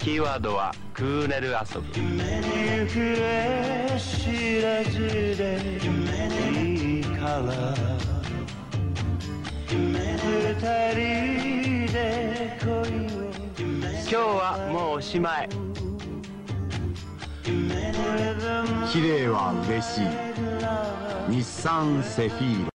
キーワードはクーネル遊び。夢に触れ知らずでいいから二人で恋を。今日はもうおしまい。 綺麗は嬉しい。日産セフィーロ。